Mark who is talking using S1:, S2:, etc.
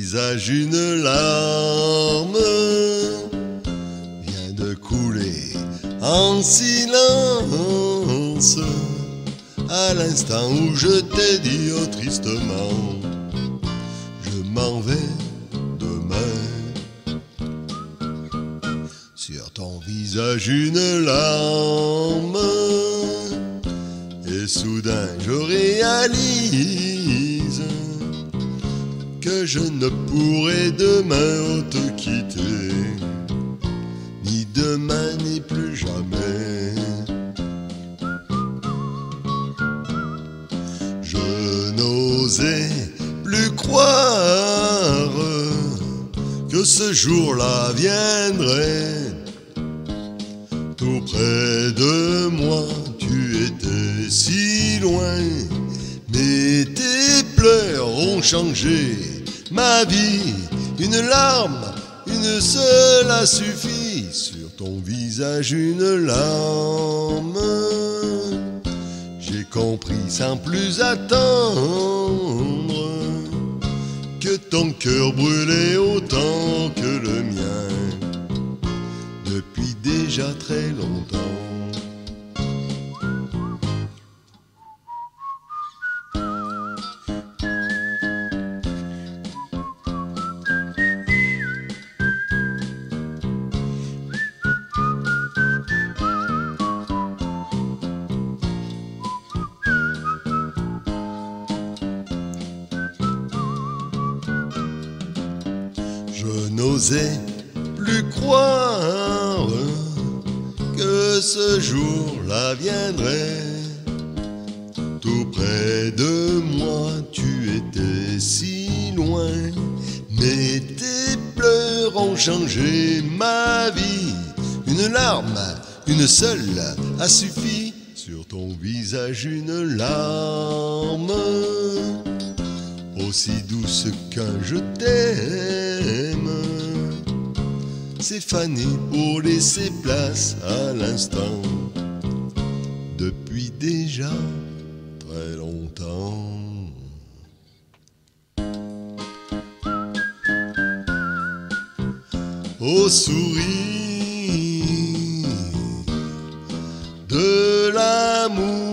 S1: visage une larme vient de couler en silence à l'instant où je t'ai dit oh tristement je m'en vais demain. Sur ton visage une larme et soudain je réalise que je ne pourrai demain te quitter, ni demain ni plus jamais. Je n'osais plus croire que ce jour-là viendrait. Tout près de moi, tu étais si loin, mais tes pleurs ont changé ma vie. Une larme, une seule a suffi. Sur ton visage une larme. J'ai compris sans plus attendre que ton cœur brûlait autant que le mien depuis déjà très longtemps. Je n'osais plus croire que ce jour-là viendrait. Tout près de moi, tu étais si loin, mais tes pleurs ont changé ma vie. Une larme, une seule, a suffi. Sur ton visage une larme, aussi douce qu'un je t'aime, s'est fanée pour laisser place à l'instant, depuis déjà très longtemps. Au sourire de l'amour